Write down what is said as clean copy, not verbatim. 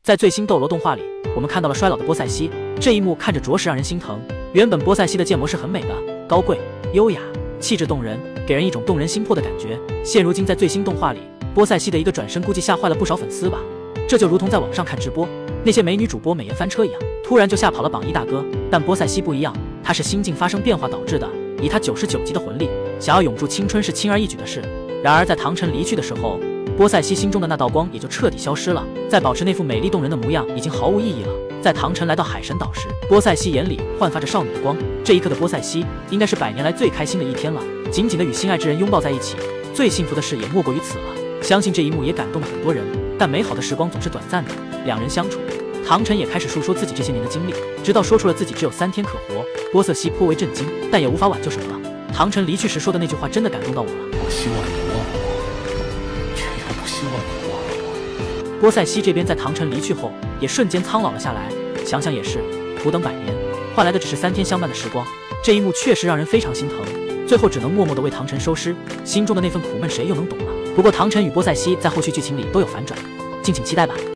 在最新斗罗动画里，我们看到了衰老的波塞西，这一幕看着着实让人心疼。原本波塞西的建模是很美的，高贵、优雅、气质动人，给人一种动人心魄的感觉。现如今在最新动画里，波塞西的一个转身，估计吓坏了不少粉丝吧。这就如同在网上看直播，那些美女主播美颜翻车一样，突然就吓跑了榜一大哥。但波塞西不一样，他是心境发生变化导致的，以他99级的魂力，想要永驻青春是轻而易举的事。然而在唐晨离去的时候，波塞西心中的那道光也就彻底消失了，再保持那副美丽动人的模样已经毫无意义了。在唐晨来到海神岛时，波塞西眼里焕发着少女的光，这一刻的波塞西应该是100年来最开心的一天了，紧紧的与心爱之人拥抱在一起，最幸福的事也莫过于此了。相信这一幕也感动了很多人，但美好的时光总是短暂的。两人相处，唐晨也开始述说自己这些年的经历，直到说出了自己只有3天可活。波塞西颇为震惊，但也无法挽救什么了。唐晨离去时说的那句话真的感动到我了， 我希望你忘了我，却又不希望你忘了我。 波塞西这边在唐晨离去后也瞬间苍老了下来，想想也是，苦等100年，换来的只是3天相伴的时光，这一幕确实让人非常心疼。最后只能默默地为唐晨收尸，心中的那份苦闷谁又能懂呢？不过唐晨与波塞西在后续剧情里都有反转，敬请期待吧。